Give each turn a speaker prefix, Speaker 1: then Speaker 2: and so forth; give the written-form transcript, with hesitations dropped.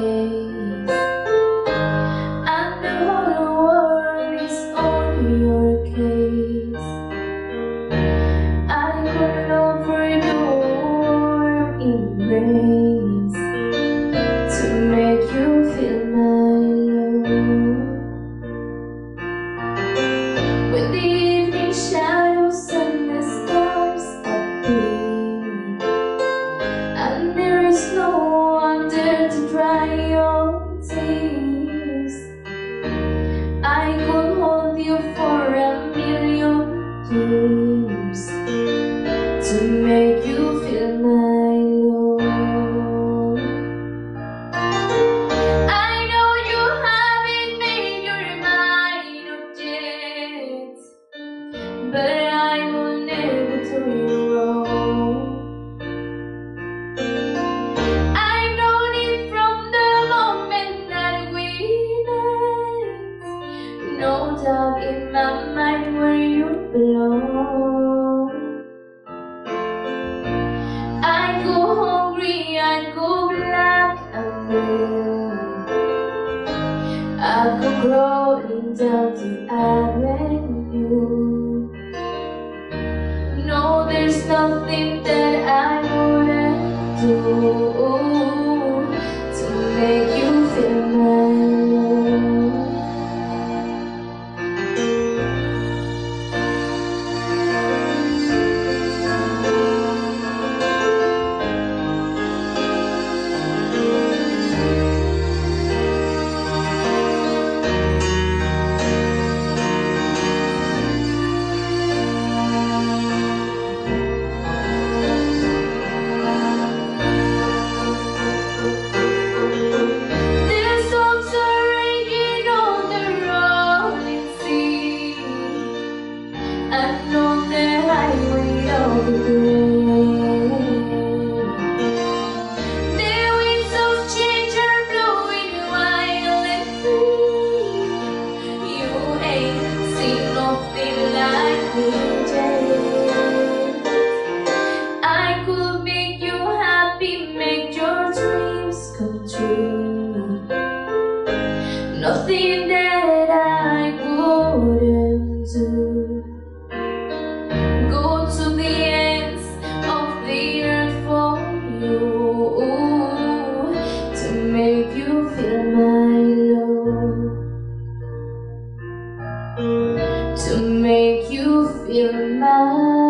Speaker 1: face, and the whole world is on your case. I could offer you warm embrace to make you feel my love. When the evening shadows and the stars appear, and there is no one there to dry your tears, I could hold you for a million years to make you feel my love. I know you haven't made your mind up yet, but I will never do you wrong. I've known it from the moment that we met, no doubt in my mind where you belong. I go hungry, I go black and blue, I go crawling down the avenue. No, there's nothing that I wouldn't do to make you feel my love. And on the highway of the grave, the winds of change are blowing wild and free. You ain't seen nothing like me yet. I could make you happy, make your dreams come true. Nothing that I couldn't do. To the ends of the earth for you to make you feel my love, to make you feel my